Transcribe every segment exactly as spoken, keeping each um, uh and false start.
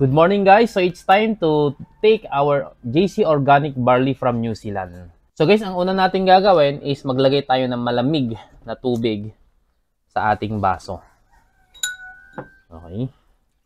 Good morning guys! So it's time to take our J C Organic Barley from New Zealand. So guys, ang una natin gagawin is maglagay tayo ng malamig na tubig sa ating baso. Okay.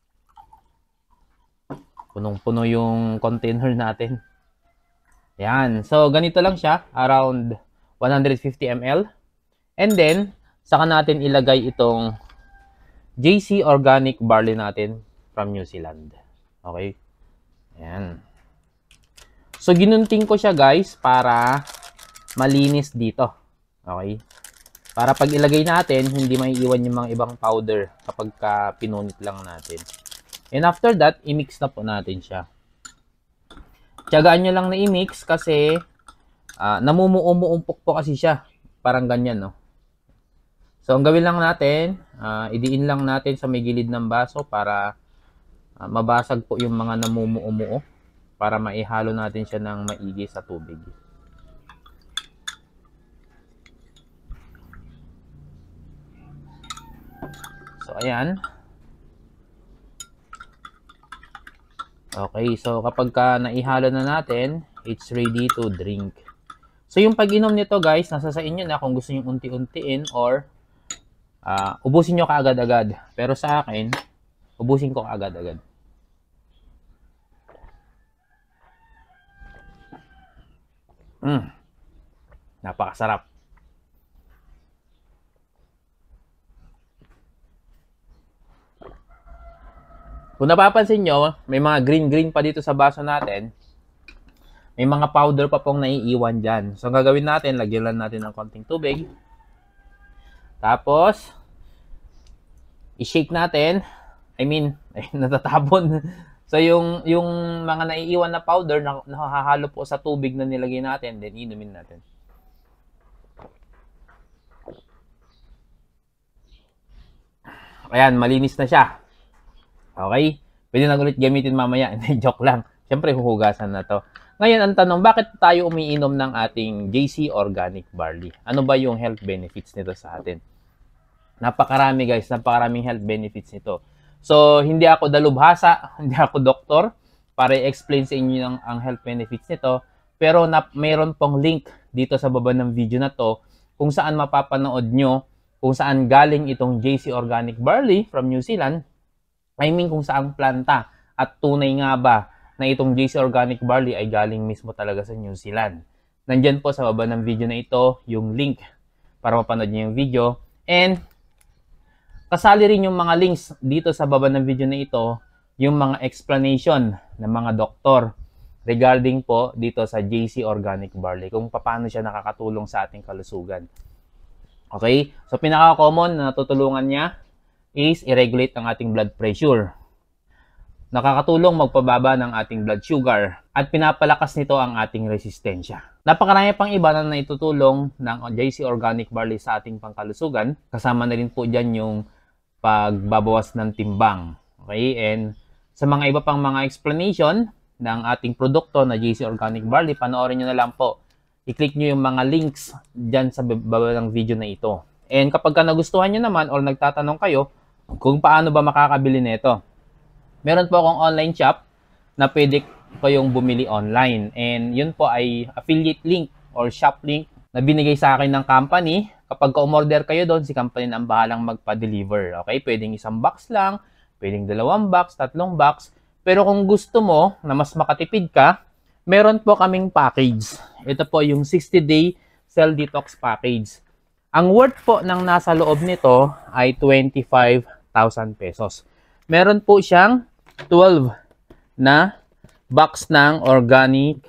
Punong-puno yung container natin. Yan. So ganito lang siya, around one hundred fifty milliliters. And then, saka natin ilagay itong J C Organic Barley natin from New Zealand. Okay? Ayan. So, ginunting ko siya guys para malinis dito. Okay? Para pag ilagay natin, hindi maiiwan yung mga ibang powder kapag ka pinunit lang natin. And after that, i-mix na po natin siya. Tiyagaan nyo lang na i-mix kasi uh, namumuumuumpok po kasi siya. Parang ganyan, no? So, ang gawin lang natin, uh, idiin lang natin sa may gilid ng baso para Uh, mabasag po yung mga namumuumuo para maihalo natin siya ng maigi sa tubig. So, ayan. Okay, so kapag ka naihalo na natin, it's ready to drink. So, yung pag-inom nito guys, nasa sa inyo na kung gusto nyo unti-untiin or uh, ubusin nyo kaagad-agad. Pero sa akin, ubusin ko kaagad-agad. Mm. Napakasarap. Kung napapansin nyo, may mga green-green pa dito sa baso natin. May mga powder pa pong naiiwan dyan. So, ang gagawin natin, lagyan lang natin ng konting tubig. Tapos, i-shake natin. I mean, ay, natatabon. So, yung, yung mga naiiwan na powder na nakahalo po sa tubig na nilagay natin, then inumin natin. Ayan, malinis na siya. Okay? Pwede na ulit gamitin mamaya. Hindi, joke lang. Siyempre, huhugasan na to. Ngayon, ang tanong, bakit tayo umiinom ng ating J C Organic Barley? Ano ba yung health benefits nito sa atin? Napakarami guys, napakaraming health benefits nito. So, hindi ako dalubhasa, hindi ako doktor para i-explain sa inyo ang, ang health benefits nito. Pero na, mayroon pong link dito sa baba ng video na to kung saan mapapanood nyo kung saan galing itong J C Organic Barley from New Zealand. I mean kung saang planta at tunay nga ba na itong J C Organic Barley ay galing mismo talaga sa New Zealand. Nandyan po sa baba ng video na ito yung link para mapanood nyo yung video. And kasali rin yung mga links dito sa baba ng video na ito, yung mga explanation ng mga doktor regarding po dito sa J C Organic Barley, kung paano siya nakakatulong sa ating kalusugan. Okay? So, pinaka-common na natutulungan niya is i-regulate ang ating blood pressure. Nakakatulong magpababa ng ating blood sugar at pinapalakas nito ang ating resistensya. Napakarami pang iba na naitutulong ng J C Organic Barley sa ating pangkalusugan. Kasama na rin po dyan yung pagbabawas ng timbang. Okay? And sa mga iba pang mga explanation ng ating produkto na J C Organic Barley, panoorin nyo na lang po. I-click nyo yung mga links dyan sa baba ng video na ito. And kapag ka nagustuhan nyo naman or nagtatanong kayo kung paano ba makakabili nito, meron po akong online shop na pwede kayong bumili online. And yun po ay affiliate link or shop link na binigay sa akin ng company. Kapag ka-umorder kayo doon, si company na ang bahalang magpa-deliver. Okay? Pwedeng isang box lang, pwedeng dalawang box, tatlong box. Pero kung gusto mo na mas makatipid ka, meron po kaming package. Ito po yung sixty day Cell Detox Package. Ang worth po ng nasa loob nito ay twenty-five thousand pesos. Meron po siyang twelve na box ng organic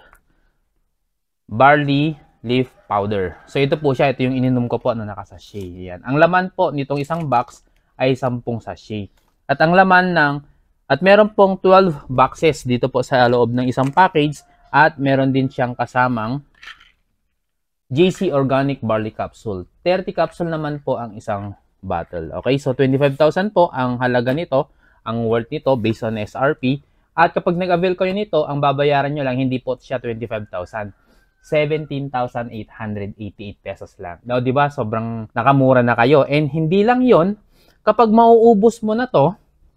barley leaf powder. So, ito po siya. Ito yung ininom ko po na nakasachet. Yan. Ang laman po nitong isang box ay ten sachet. At ang laman ng, at meron pong twelve boxes dito po sa loob ng isang package. At meron din siyang kasamang J C Organic Barley Capsule. thirty capsule naman po ang isang bottle. Okay, so twenty-five thousand po ang halaga nito, ang worth nito based on S R P. At kapag nag-avail kayo nito, ang babayaran nyo lang, hindi po siya twenty-five thousand. seventeen thousand eight hundred eighty-eight pesos lang. Now, di ba? Sobrang nakamura na kayo. And hindi lang yon, kapag mauubos mo na to,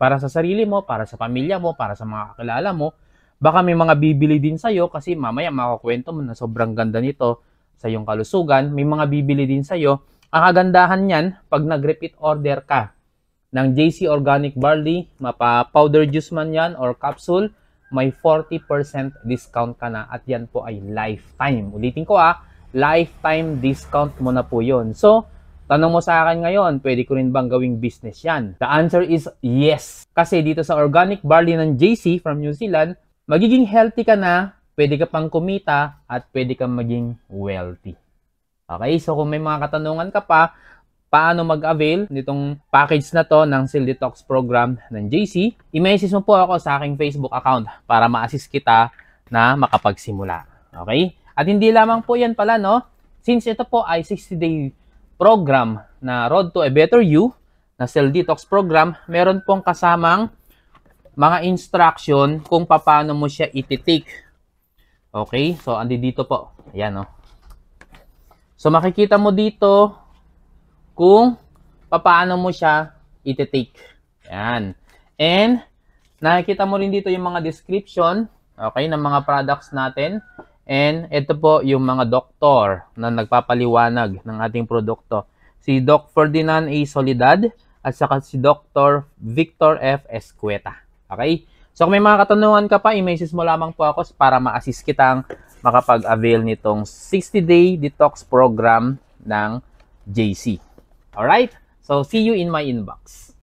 Para sa sarili mo, para sa pamilya mo, para sa mga kakilala mo. Baka may mga bibili din sa'yo kasi mamaya makakwento mo na sobrang ganda nito sa iyong kalusugan. May mga bibili din sa'yo. Ang kagandahan niyan, pag nag-repeat order ka ng J C Organic Barley, mapa-powder juice man yan or capsule, may forty percent discount ka na at yan po ay lifetime. Ulitin ko ah, lifetime discount mo na po yun. So, tanong mo sa akin ngayon, pwede ko rin bang gawing business yan? The answer is yes. Kasi dito sa Organic Barley ng J C from New Zealand, magiging healthy ka na, pwede ka pang kumita, at pwede kang maging wealthy. Okay, so kung may mga katanungan ka pa, paano mag-avail nitong package na to ng Cell Detox Program ng J C, i-message mo po ako sa aking Facebook account para ma-assist kita na makapagsimula. Okay? At hindi lamang po yan pala, no? Since ito po ay sixty day program na Road to a Better You, na Cell Detox Program, meron pong kasamang mga instruction kung paano mo siya iti-take. Okay? So, andi dito po. Ayan, no? So, makikita mo dito kung paano mo siya iti-take. Ayan. And, nakikita mo rin dito yung mga description, okay, ng mga products natin. And, ito po yung mga doktor na nagpapaliwanag ng ating produkto. Si Doc Ferdinand A. Soledad at saka si Doctor Victor F. Escueta. Okay? So, kung may mga katanungan ka pa, i-message mo lamang po ako para ma-assist kitang makapag-avail nitong sixty day detox program ng J C. Alright? So, see you in my inbox.